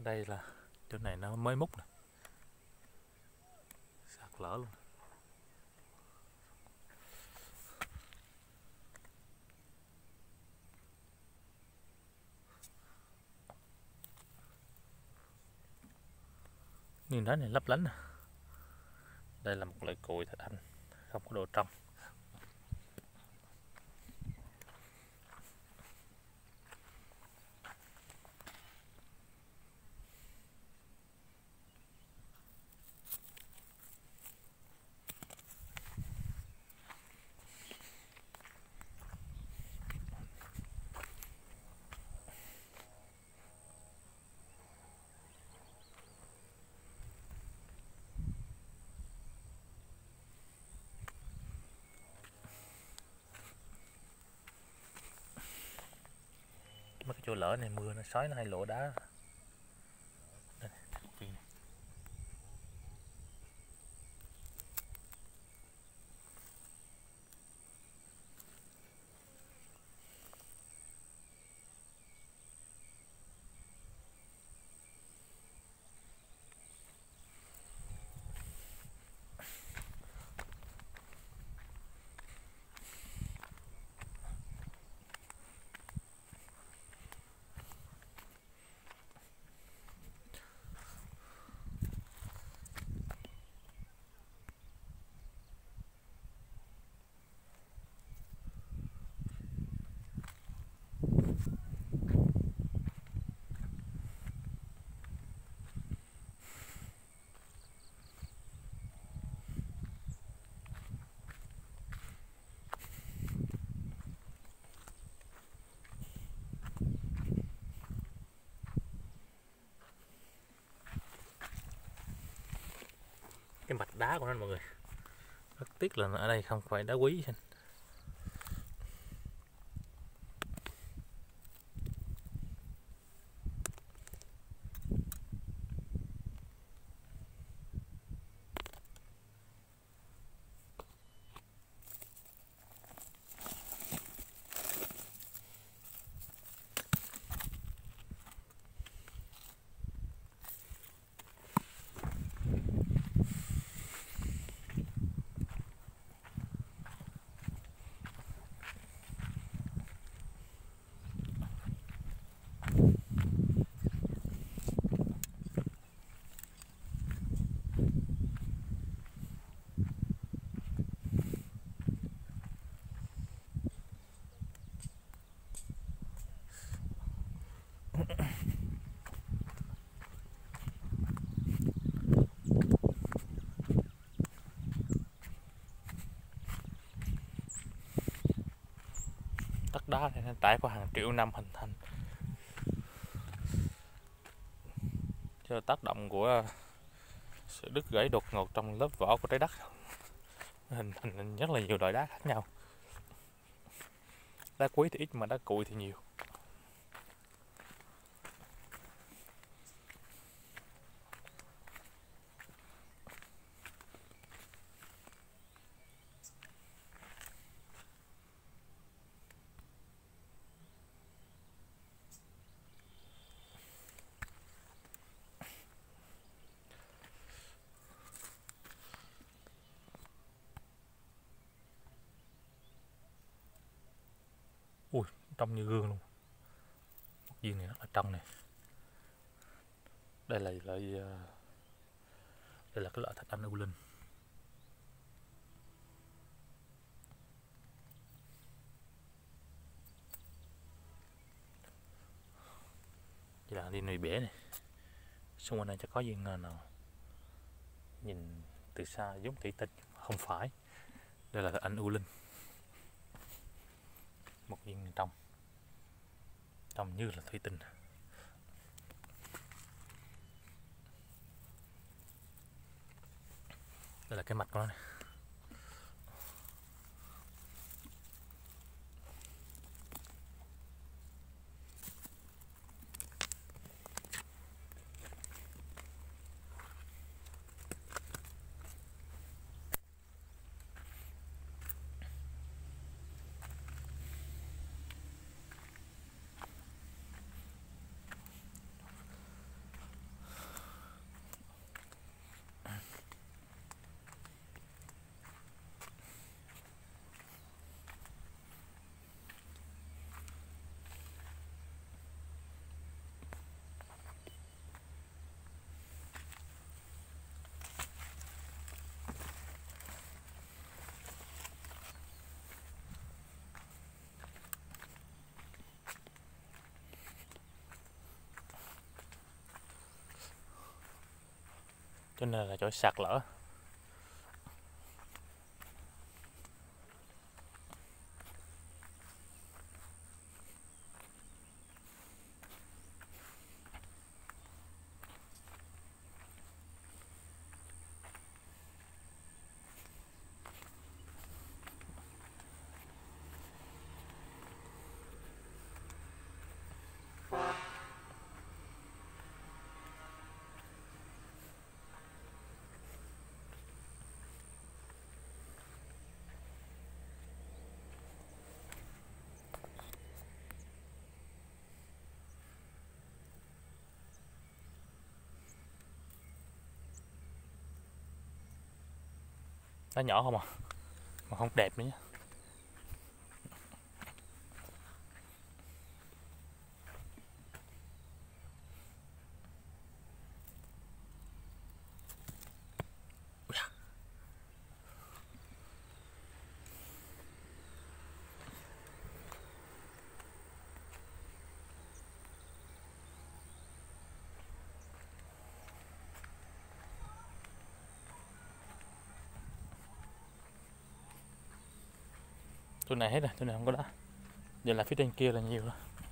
Đây là chỗ này nó mới múc nè, sạt lở luôn. Miếng đá này lấp lánh nè. Đây là một loại cùi thạch anh, không có độ trong. Mấy cái chỗ lở này mưa nó xói nó hay lộ đá. Đây, cái mạch đá của nó mọi người, rất tiếc là ở đây không phải đá quý. Đất đá này nó trải qua hàng triệu năm hình thành, do tác động của sự đứt gãy đột ngột trong lớp vỏ của trái đất, hình thành rất là nhiều loại đá khác nhau. Đá quý thì ít mà đá cuội thì nhiều. Ui, trong như gương luôn. Một viên này rất là trong này. Đây là cái loại thạch anh u linh. Đây là đi nuôi bể này. Xung quanh đây chắc có viên nào nhìn từ xa giống thủy tinh, không phải. Đây là thạch anh u linh. Một viên trong như là thủy tinh. Đây là cái mặt của nó này. cho nên là chỗ sạt lở. Nó nhỏ không à, mà không đẹp nữa nhé. Chỗ này hết rồi, chỗ này không có đá. Giờ là phía trên kia là nhiều rồi.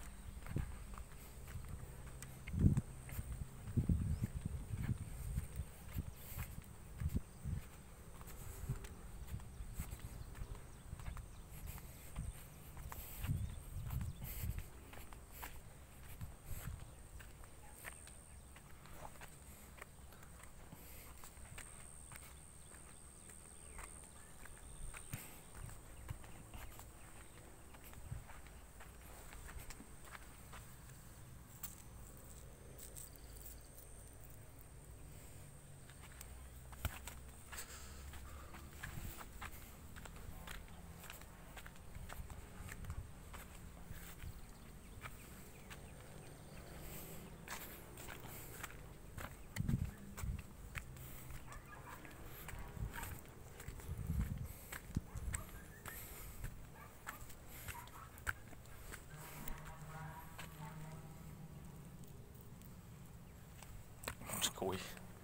Cùi.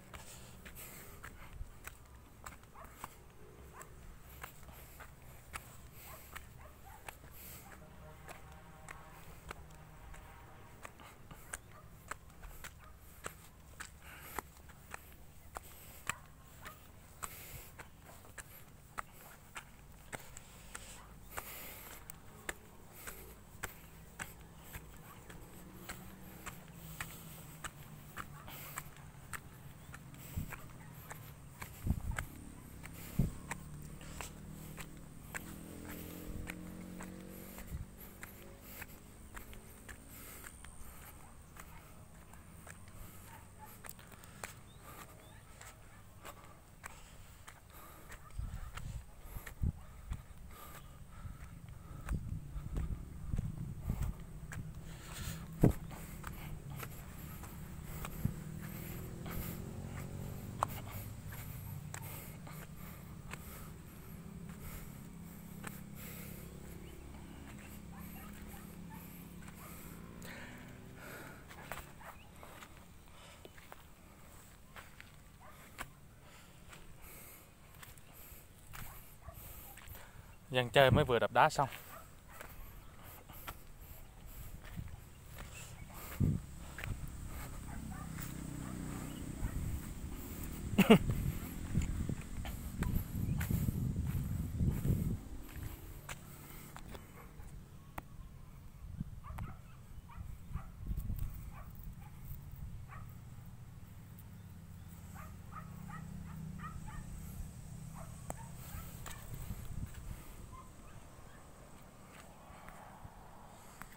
Dân chơi mới vừa đập đá xong.